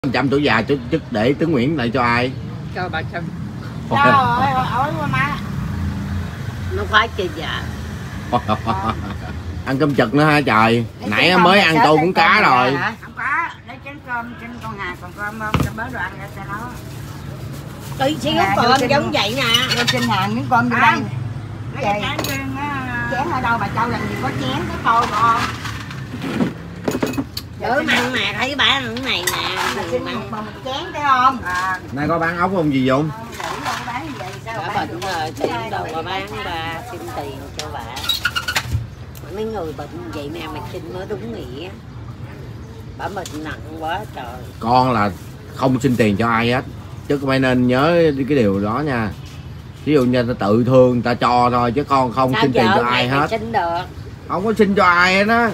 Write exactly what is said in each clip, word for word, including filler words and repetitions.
Trăm tuổi già chức để tướng Nguyễn lại cho ai? Cho bà Trâm. Trời ơi, ôi má. Nó phải chơi già. Ăn cơm trực nữa ha trời. Nãy mới ăn tô cũng cá rồi. Không có, lấy chén cơm trên con Hà còn cơm không, cho bớt đồ ăn ra cho nó. Tí xíu cơm giống vậy nè. Lên trên hàng miếng cơm đi đây. Lấy cái chén trên chén ở đâu bà Châu làm gì có chén cái tôi con. Đỡ mặn nè, thấy bán cái này nè. Xin một một chén thấy không? À. Nay có bán ốc không gì Dũng? Bà bệnh rồi, tiền đâu mà bán bà xin tiền cho bà. Mấy người bệnh vậy nè mà xin mới đúng nghĩa. Bà bệnh nặng quá trời. Con là không xin tiền cho ai hết, chứ phải nên nhớ cái điều đó nha. Ví dụ như ta tự thương ta cho thôi, chứ con không Sao xin tiền cho ai hết. Xin được. Không có xin cho ai hết á.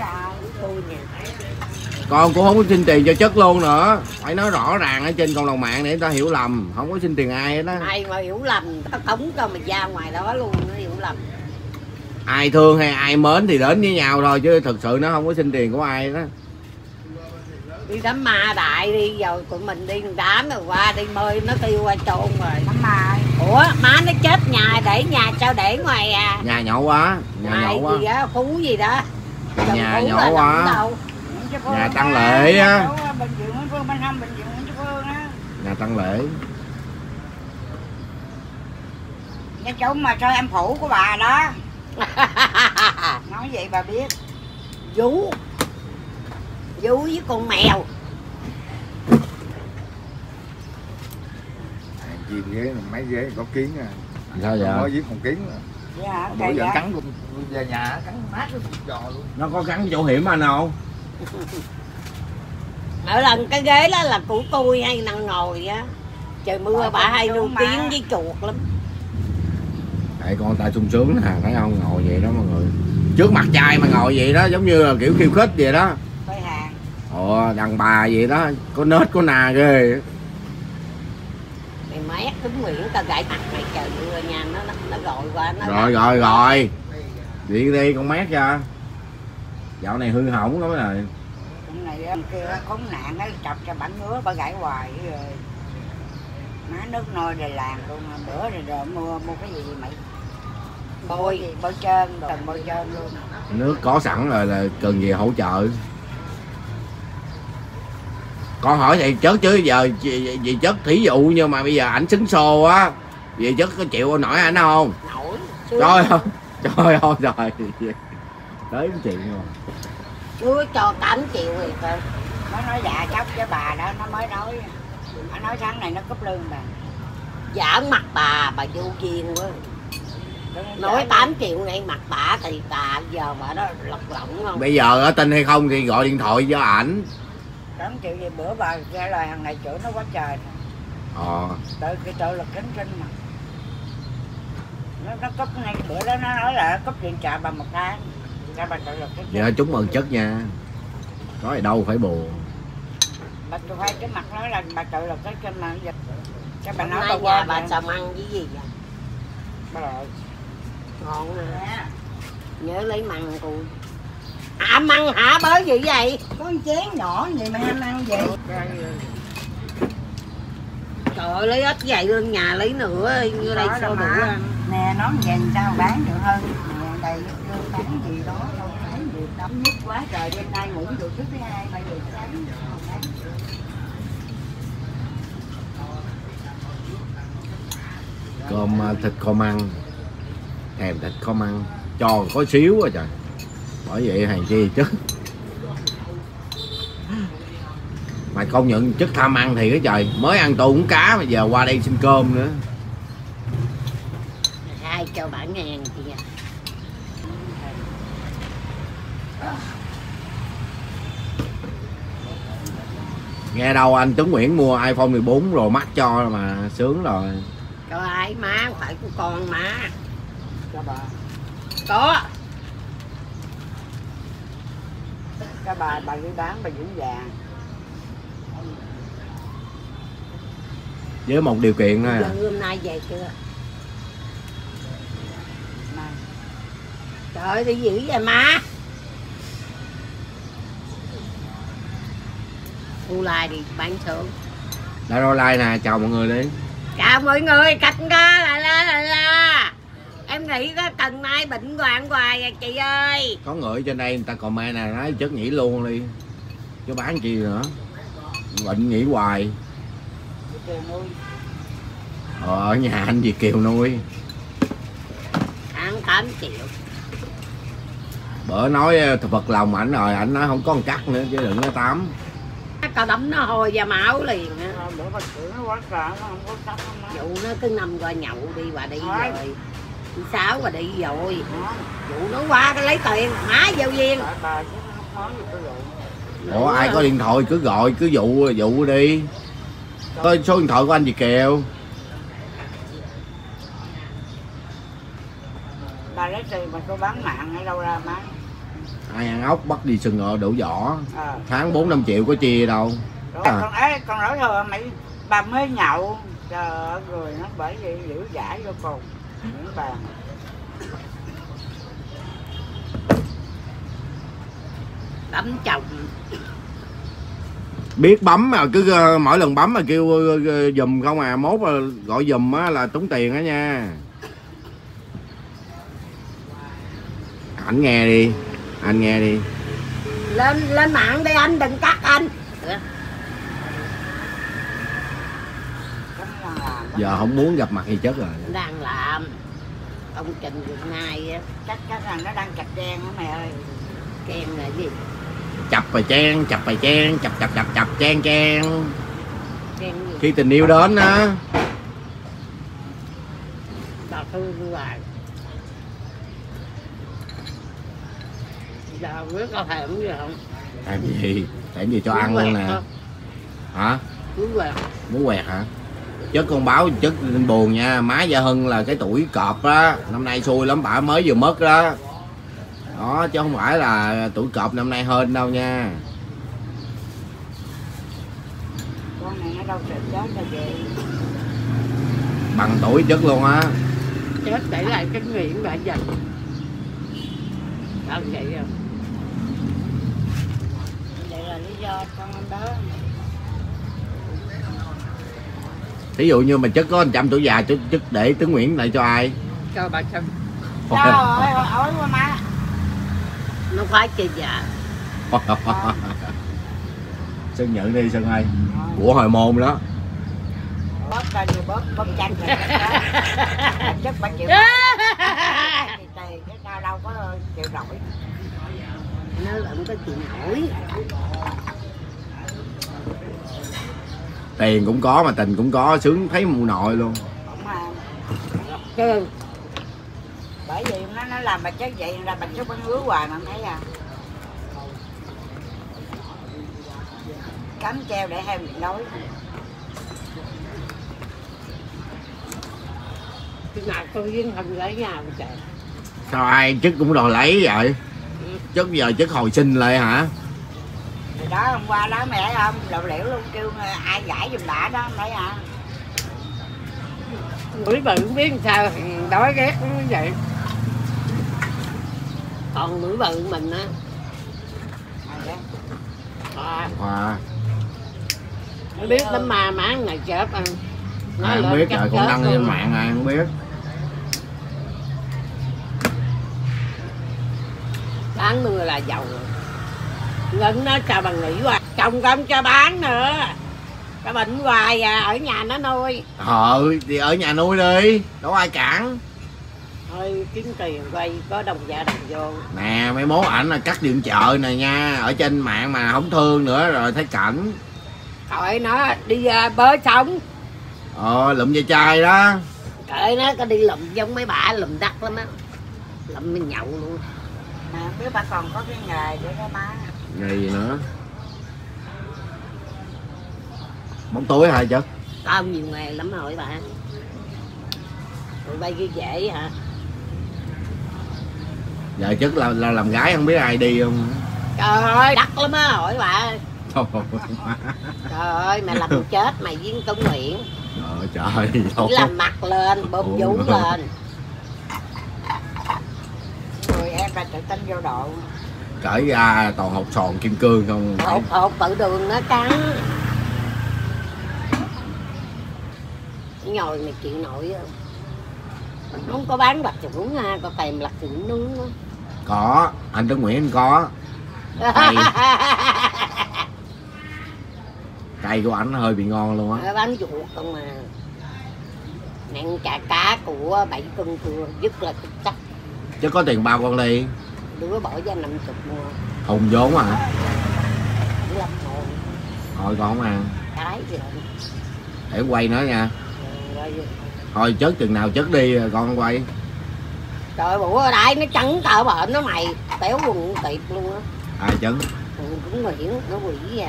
Con cũng không có xin tiền cho chất luôn nữa. Phải nói rõ ràng ở trên cộng đồng mạng để người ta hiểu lầm. Không có xin tiền ai hết á. Ai mà hiểu lầm, tao tống cho mày ra ngoài đó luôn, nó hiểu lầm. Ai thương hay ai mến thì đến với nhau thôi, chứ thực sự nó không có xin tiền của ai đó. Đi đám ma đại đi, giờ tụi mình đi đám rồi qua đi mơi nó tiêu qua trộn rồi. Đám ma. Ủa má nó chết nhà để nhà sao để ngoài à? Nhà nhỏ quá, nhà ngoài nhỏ quá. gì đó, phú gì đó. Nhà nhỏ quá. Nhà Tăng Lễ á. Bệnh viện Nguyễn Phương bên hông, bệnh viện Nguyễn Phương á. Nhà Tăng Lễ. Cái chỗ mà chơi em phụ của bà đó. Nói vậy bà biết. Vú. Vú với con mèo. Chìm ghế mấy ghế có kiến à. Sao vậy? Mới giết con kiến à. Dạ, Bữa giờ cắn luôn về nhà cắn mát luôn trò luôn. Nó có cắn chỗ hiểm anh không? Ở lần cái ghế đó là của tôi hay năng ngồi á. Trời mưa bà hay nuôi kiến với chuột lắm. Tại con ta sung sướng nè, thấy không, ngồi vậy đó mọi người. Trước mặt trai mà ngồi vậy đó, giống như là kiểu khiêu khích vậy đó. Thôi hàng. Ồ, đàn bà vậy đó, có nết có nà ghê. Mày mét Tuấn Nguyễn tao gãy mặt mày trời mưa nha, nó nó, nó gọi qua nó. Rồi rồi rồi. Đi đi con mét cho. Dạo này hư hỏng lắm rồi. Con này kia khốn nạn nó chọc cho bảnh ngứa bà gãy hoài rồi. Má nước nôi đầy làng luôn, bữa rồi, rồi mua mua cái gì mày? Bôi gì? Bôi trơn, cần bôi trơn luôn. Nước có sẵn rồi là cần gì hỗ trợ. Con hỏi vậy chất chứ giờ gì chất thí dụ, nhưng mà bây giờ ảnh xứng xô á, vậy chất có chịu nổi ảnh không? Nổi. Trời ơi, trời ơi trời. Tới chuyện rồi. Chưa cho tám triệu rồi cơ. Nó nói dạ chóc với bà đó, nó mới nói. Nó nói tháng này nó cúp lương bà. Giả mặt bà, bà vô duyên quá. Nói tám triệu ngay mặt bà thì bà giờ bà đó lật lỏng không? Bây giờ ở tin hay không thì gọi điện thoại cho ảnh. tám triệu gì bữa bà ra lời hàng ngày chửi nó quá trời. Ờ. Tự cái tự lực kính kinh mà. Nó, nó cúp ngay bữa đó nó nói là cúp điện trợ bà một tháng. Ra bà tự lực kính kinh. Dạ chúc mừng chất nha. Nói gì đâu phải buồn. Bà tôi hay cái mặt nói là bà tự lực kính kinh mà dịch. Cho bà Hôm nói nay bà nhà bà xàm ăn với gì vậy? bà lợi. Ngon nè. Nhớ lấy măng cô. Hả măng hả bớ gì vậy? Có một chén nhỏ gì mà em ăn gì? Trời ơi lấy ít vậy luôn, nhà lấy nữa như đây sao đủ ăn. Nè nó về sao bán được hơn. Nè đây bán gì đó đâu bán gì đâu. Nhức quá trời đêm nay ngủ được thứ thứ hai bảy giờ sáng. Cơm thịt kho măng. Thèm thịt kho măng. Cho có xíu à trời. Bởi vậy hàng chi chứ. Mà công nhận chất tham ăn thì cái trời. Mới ăn tô cũng cá mà giờ qua đây xin cơm nữa. Ai cho bạn ngàn kìa. Nghe đâu anh Tuấn Nguyễn mua iPhone mười bốn rồi mắc cho mà sướng rồi. Cho ai má, phải của con má. Cho bà. Có. Cho bà, bà đi bán bà dưỡng vàng. Với một điều kiện thôi. Hôm nay về chưa? Này. Trời ơi đi dữ vậy má. Cô like đi bán sớm. Đã rồi like nè, chào mọi người đi. Chào mọi người, cạch ra là la là la. Em nghĩ có Cần Mai bệnh hoạn hoài à chị ơi. Có người trên đây người ta comment nè, nói chất nghỉ luôn đi. Chứ bán chi nữa. Bệnh nghỉ hoài. Ờ, ở nhà anh Việt Kiều nuôi. Ăn tám triệu. Bữa nói Phật lòng ảnh rồi, ảnh nói không có một cắt nữa chứ đừng nói tám. Tao đấm nó hồi ra máu liền á. Bữa bà chửi nó quá trời, nó không có tóc không á. Vụ nó cứ nằm qua nhậu đi và đi rồi. Thứ sáu và đi rồi. Vụ nó qua cái lấy tiền, má giao viên. Bà chứ nó nói gì tôi dụ. Ủa ai có điện thoại cứ gọi, cứ dụ dụ đi. Có số điện thoại của anh Việt Kiều. Bà lấy tiền mà tôi bán mạng ở đâu ra má. Ai ăn ốc bắt đi sừng ngựa đổ vỏ. À. Tháng bốn năm triệu có chia đâu. Rồi, À. con ấy con nói rồi mày bà mới nhậu. Trời ơi người nó bởi vì dữ dãi vô cùng. Những bàn. Đấm chồng. Biết bấm mà cứ uh, mỗi lần bấm mà kêu uh, dùm không à, mốt uh, gọi dùm á là tốn tiền á nha. Anh nghe đi, anh nghe đi. Lên lên mạng đi anh, đừng cắt anh. Giờ không muốn gặp mặt thì chết rồi. Đang làm công trình Việt Nam á. Chắc chắc là nó đang chặt đen á mẹ ơi. Kem là gì? Chập bài chen, chập bài chen, chập chập chập chập chen chen. Kem gì? Khi tình yêu đến á. Bà thương hoài. Giờ biết có thèm gì không? Làm gì? Làm gì cho ăn luôn nè. Hả? Muốn quẹt. Muốn quẹt hả? Chất con báo chất lên buồn nha. Má Gia Hưng là cái tuổi cọp á. Năm nay xui lắm, bả mới vừa mất đó. Đó, chứ không phải là tuổi cọp năm nay hơn đâu nha. Con này nó đâu chết chết là về. Bằng tuổi chất luôn á. Chết để lại cái nghiện đã dần. Sao vậy không? Vậy là lý do con anh đó. Thí dụ như mà chất có một trăm tuổi già, chất, chất để Tướng Nguyễn lại cho ai? Cho bà Trâm. Trời ơi, ôi quá má. Nó phải chơi dạ. Sơn nhận đi Sơn ơi. Của hồi môn đó. Bóp ra như bóp, bóp chanh rồi. Chắc bà chịu. Thì tiền cái cao đâu có chịu nổi. Nó không có chịu nổi. Tiền cũng có mà tình cũng có, sướng thấy mụ nội luôn. Không mà. Chứ Bởi vì nó nó làm bà chết vậy là bà chết bánh ngứa hoài mà không thấy à. Cắm treo để heo bị đói. cái nào tôi viên không lấy nhà mà trời. Sao ai chức cũng đòi lấy vậy? Chức giờ chức hồi sinh lại hả? Thì đó hôm qua đó mày thấy không? Lộ liễu luôn kêu ai giải giùm đã đó không thấy à. Mũi bự không biết sao đói ghét nó vậy. Còn mũi bự mình á. À, Hòa. nó biết lắm mà má ngày chết ăn. Ai không biết trời, con đăng lên mạng ai không biết. Bán người là giàu rồi. Ngân nó cho bà nghỉ hoài. Chồng không cho bán nữa. Cái bệnh hoài à, ở nhà nó nuôi. Ờ, thì ở nhà nuôi đi, đâu ai cản. Thôi kiếm tiền quay có đồng dạ đồng vô. Nè, mấy mốt ảnh là cắt điện chợ này nha. Ở trên mạng mà không thương nữa rồi thấy cảnh. Thôi nó đi uh, bớ sống. Ờ, lụm dây chai đó. Kệ nó có đi lụm giống mấy bà lụm đắt lắm á. Lụm mình nhậu luôn. Mà không biết bà còn có cái nghề để đó má. Nghề gì nữa? Bóng tối hả chứ? Tao nhiều nghề lắm hỏi bà. Tụi bay kia dễ hả? Giờ chắc là, là làm gái không biết ai đi không? Trời ơi đắt lắm á hỏi bà. Trời ơi mày làm chết mày viên công nguyện. Trời trời. Chỉ làm mặt lên bơm vú lên. Người em là tự tin vô độ. cởi ra toàn hột sòn kim cương không. Hột hột tự đường nó cắn. Nhồi mày chịu nổi không? Không có bán bạc trưởng ha, có kèm lặt trưởng nướng đó. Có, anh Tuấn Nguyễn anh có. Cây, cây của ảnh hơi bị ngon luôn á. Bán chuột không mà. Nặng chả cá của bảy cân cưa, dứt là chắc. Chứ có tiền bao con đi. Đứa bỏ ra năm chục mua. Hùng vốn à? Lâm hồn. Thôi con không ăn. Cái gì Để quay nữa nha. rồi. Thôi chất chừng nào chất đi con quay. Trời bữa ở đây nó trắng cỡ bệnh nó mày. Béo quần tiệt luôn á. Ai chấn? Ừ, cũng Nguyễn, nó quỷ vậy.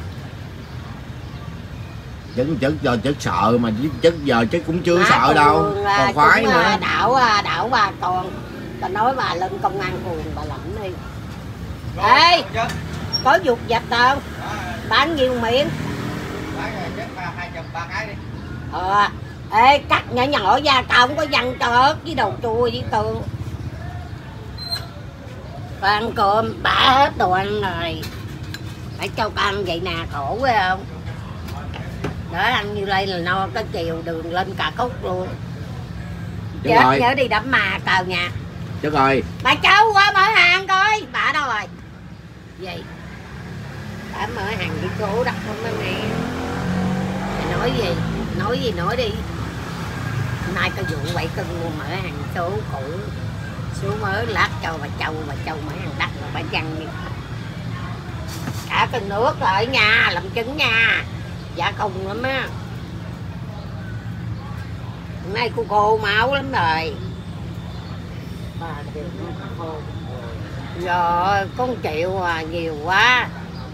Chấn chất cho chất sợ mà chất giờ chất cũng chưa Má sợ đâu. Phương, Còn khoái cũng, nữa. Đảo đảo bà con. Bà nói bà lên công an phường bà lãnh đi. Ê, có dục dạch không? Bán nhiều miệng. Ờ, ê, cắt nhỏ nhỏ ra tao không có văng cho ớt với đầu chua với tương. Con ăn cơm, bả hết đồ ăn rồi. Phải cho con ăn vậy nè, khổ quá không? Đó, ăn như đây là no, cái chiều đường lên cả khúc luôn. Chất Chết ơi, nhớ đi đắp mà cào nhà. chất ơi. Bà cháu qua mở hàng coi. Bà đâu rồi? Gì? Bà mở hàng đi cố đặt không đó nè. Bà nói gì? Nói gì nói đi. Nay có vụ vậy cưng mua mở hàng số cũ. Số mới lát cho bà Châu. Bà Châu mở hàng đắt rồi bà văng đi. Cả cân nước rồi ở nhà làm trứng nha. Dạ cùng lắm á. Hôm nay cô khô máu lắm rồi. Rồi con triệu à, nhiều quá.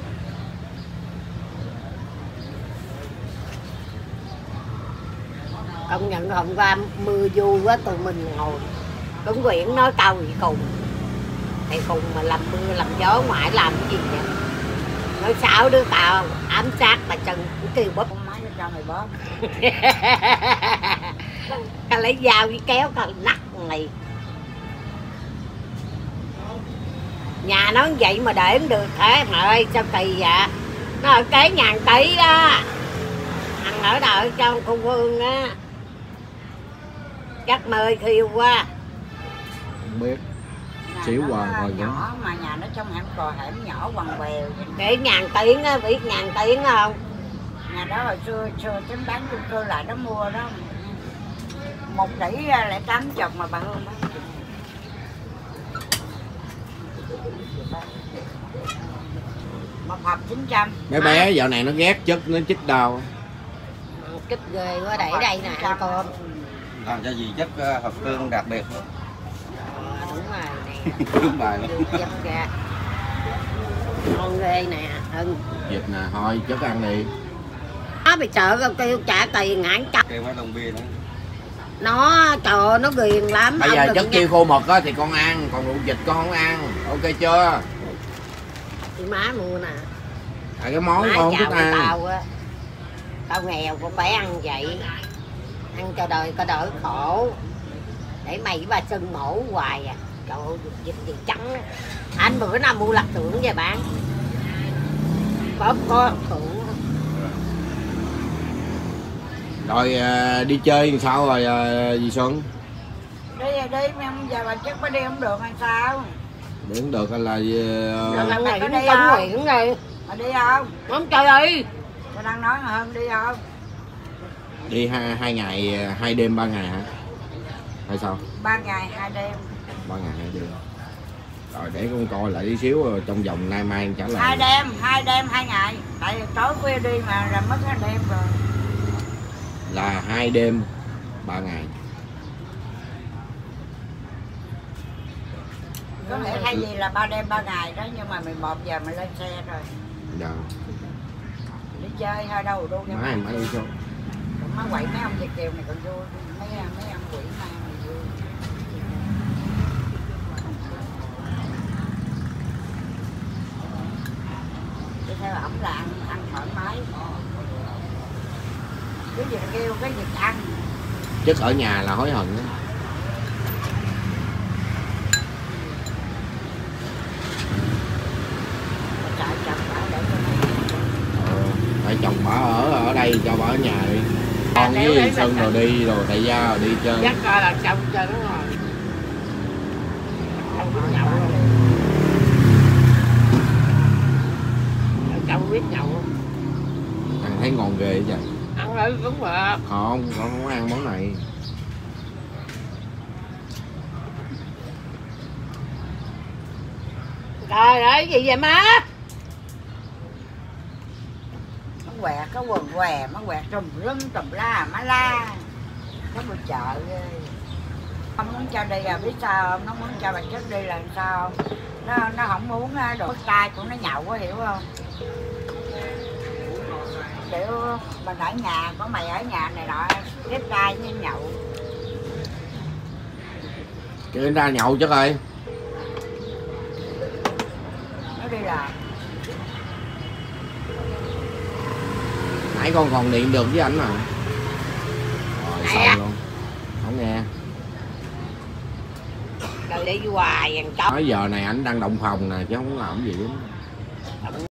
Công nhận hôm qua mưa vui quá tụi mình ngồi. Tuấn Nguyễn nói câu gì cùng. Thầy cùng mà làm mưa làm gió ngoại làm cái gì vậy? Nói sáu đứa tao ám sát bà Trần cũng kêu bóp. Con máy nó cho mày bóp. Tao lấy dao với kéo tao nắc mày. Nhà nó vậy mà để không được thế mà ơi sao kỳ vậy? Nó ở kế ngàn tỷ đó. Thằng ở đợi trong khu vườn á. Chắc mời khiêu quá. Không biết. Nhà Xíu nó hoài rồi nhỏ mà nhà nó trong hẻm cò hẻm nhỏ quằn quèo. Để ngàn tiếng á, biết ngàn tiếng không? Nhà đó hồi xưa xưa tính bán chung cư lại đó mua đó. Một tỷ lại tám chục mà bà Hương bán. Một hộp chín trăm. Mấy bé dạo này nó ghét chất nó chích đâu. Kích ghê quá để đây nè ăn cơm. Làm cho gì chất uh, hộp tương đặc biệt. À, đúng rồi nè. Đúng bài luôn. Được dắt ra. Ngon ghê nè. Hưng. Dịch nè, thôi chất ăn đi. Nó bị sợ con kêu trả tiền ngàn trăm. Kêu mấy lồng bia nữa. Nó trời ơi, nó ghiền lắm. Bây Ông giờ đừng chất nhắc- kêu khô mực á thì con ăn, còn rượu vịt con không ăn. Ok chưa? Chị má mua nè. À, cái món Má con không chào thích ăn. tao á. Tao nghèo cũng phải ăn vậy. Ăn cho đời có đỡ khổ. Để mày với bà Sân mổ hoài à. Trời ơi, dịch gì trắng á. Anh bữa nào mua lặt tưởng về bán. Có có tưởng. Rồi à, đi chơi làm sao rồi à, dì Xuân? Đi rồi đi, mà giờ bà chắc mới đi không được hay sao? Đi không được hay là Rồi à, mày mày có cũng đi Tuấn không? Nguyễn rồi. Mà đi không? Không trời đi. Tôi đang nói mà hơn đi không? đi hai, hai ngày, hai đêm ba ngày hả? Hay sao? Ba ngày hai đêm. Ba ngày hai đêm. Rồi để con coi lại tí xíu rồi trong vòng nay mai em trả lời. Hai đêm, hai đêm hai ngày. Tại vì tối khuya đi mà là mất hai đêm rồi. Là hai đêm ba ngày. Có nghĩa thay vì là ba đêm ba ngày đó, nhưng mà mười một giờ mày lên xe rồi. Dạ. Đi chơi thôi đâu đâu Má em mới đi sao? má quậy mấy ông Việt kiều này còn vui, mấy mấy ông quỷ ma này vui. Đi theo ổng là ăn, ăn thoải mái. Cái gì kêu cái gì ăn. Chất ở nhà là hối hận á. đây cho bỏ ở nhà đi. Con với Sơn rồi đi rồi tại gia rồi đi chơi. Chắc coi là xong cho nó rồi. Không biết nhậu không? Không biết nhậu không? Ăn thấy ngon ghê vậy. Ăn thử cũng được. Không, con không ăn món này. Trời ơi, gì vậy má? Nó quẹt có quần què, nó quẹt trùm lum trùm la má la. Nó một chợ ghê. Không muốn cho đi à, biết sao không? Nó muốn cho bà chết đi là sao? Nó nó không muốn đồ bức trai của nó nhậu có hiểu không? Kiểu mình ở nhà, có mày ở nhà này nọ, ghép trai với nhậu. Kêu ra nhậu chứ ơi. Nó đi làm. Nãy con còn điện được với ảnh mà. Rồi xong luôn. Không nghe. Rồi đi hoài ăn chó. Nói giờ này ảnh đang động phòng nè chứ không làm gì hết.